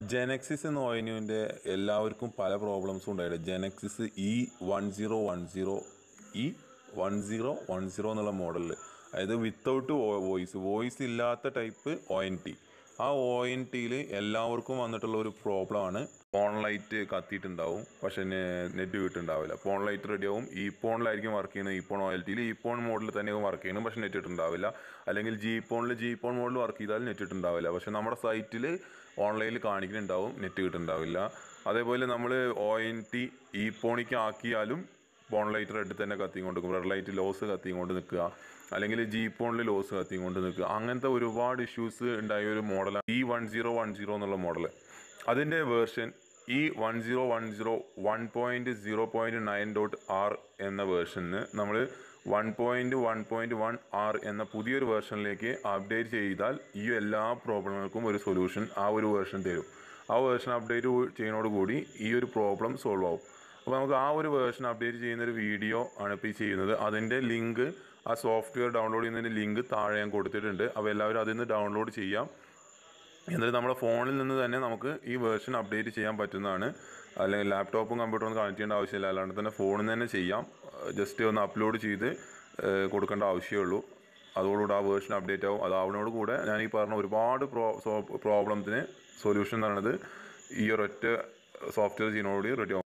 Genexis ONU എല്ലാവർക്കും പല പ്രോബ്ലംസും ഉണ്ടായിരുന്നു. Genexis E1010 E1010 എന്നുള്ള മോഡലിൽ, അതായത് വിത്തൗട്ട് വോയിസ് ഇല്ലാത്ത ടൈപ്പ് ONT. ആ ONTയിൽ എല്ലാവർക്കും വന്നിട്ടുള്ള ഒരു പ്രോബ്ലമാണ് ഫോൺ ലൈറ്റ് കത്തിയിട്ടുണ്ടാവും, പക്ഷേ നെറ്റ് കിട്ടുന്നുണ്ടാവില്ല. ഫോൺ ലൈറ്റ് റെഡിയാവും, EponONലായിരിക്കും വർക്ക് ചെയ്യുന്നത്. EponONT OLTയിൽ EponONU മോഡലിൽ തന്നെയാവും വർക്ക് ചെയ്യുന്നത്, പക്ഷേ നെറ്റ് കിട്ടുന്നുണ്ടാവില്ല. അല്ലെങ്കിൽ GPON മോഡൽ വർക്ക് ചെയ്താൽ നെറ്റ് കിട്ടുന്നുണ്ടാവില്ല. പക്ഷേ നമ്മുടെ സൈറ്റിൽ ഓൺലൈനിൽ കാണിക്കുന്നുണ്ടാവും, നെറ്റ് കിട്ടുന്നുണ്ടാവില്ല. അതേപോലെ നമ്മൾ ONT EponONക്ക് ആക്കിയാലും ഫോൺ ലൈറ്റ് റെഡ് തന്നെ കത്തിക്കൊണ്ട് നിൽക്കും, റെഡ് ലൈറ്റ് ലോസ് കത്തിക്കൊണ്ട് നിൽക്കുക, അല്ലെങ്കിൽ GPONൽ ലോസ് കത്തിക്കൊണ്ട് നിൽക്കുക. അങ്ങനത്തെ ഒരുപാട് ഇഷ്യൂസ് ഉണ്ടായ ഒരു മോഡലാണ് E1010 എന്നുള്ള മോഡൽ. അതിൻ്റെ വേർഷൻ E1010 1.0.9.R എന്ന വേർഷന് നമ്മൾ 1.1.1R എന്ന പുതിയൊരു വേർഷനിലേക്ക് അപ്ഡേറ്റ് ചെയ്താൽ ഈ എല്ലാ പ്രോബ്ലങ്ങൾക്കും ഒരു സൊല്യൂഷൻ ആ ഒരു വേർഷൻ തരും. ആ വേർഷൻ അപ്ഡേറ്റ് ചെയ്യുന്നതോടുകൂടി ഈ ഒരു പ്രോബ്ലം സോൾവ് ആവും. അപ്പോൾ നമുക്ക് ആ ഒരു വേർഷൻ അപ്ഡേറ്റ് ചെയ്യുന്നൊരു വീഡിയോ ആണ് ഇപ്പോൾ ഈ ചെയ്യുന്നത്. അതിൻ്റെ ലിങ്ക്, ആ സോഫ്റ്റ്വെയർ ഡൗൺലോഡ് ചെയ്യുന്നതിൻ്റെ ലിങ്ക് താഴെ ഞാൻ കൊടുത്തിട്ടുണ്ട്. അപ്പോൾ എല്ലാവരും അതിൽ നിന്ന് ഡൗൺലോഡ് ചെയ്യാം. എന്നിട്ട് നമ്മുടെ ഫോണിൽ നിന്ന് തന്നെ നമുക്ക് ഈ വേർഷൻ അപ്ഡേറ്റ് ചെയ്യാൻ പറ്റുന്നതാണ്. അല്ലെങ്കിൽ ലാപ്ടോപ്പും കമ്പ്യൂട്ടറും കണക്ട് ചെയ്യേണ്ട ആവശ്യമില്ല, അല്ലാണ്ട് തന്നെ ഫോണിൽ നിന്ന് തന്നെ ചെയ്യാം. ജസ്റ്റ് ഒന്ന് അപ്ലോഡ് ചെയ്ത് കൊടുക്കേണ്ട ആവശ്യമേ ഉള്ളൂ. അതോടുകൂടി ആ വേർഷൻ അപ്ഡേറ്റ് ആവും. അതാവുന്നതോട് കൂടെ ഞാൻ ഈ പറഞ്ഞ ഒരുപാട് പ്രോബ്ലംസിന് സൊല്യൂഷൻ എന്ന് പറയുന്നത് ഈ ഒരൊറ്റ സോഫ്റ്റ്വെയർ ചെയ്യുന്നതോടുകൂടി റെഡി ആവും.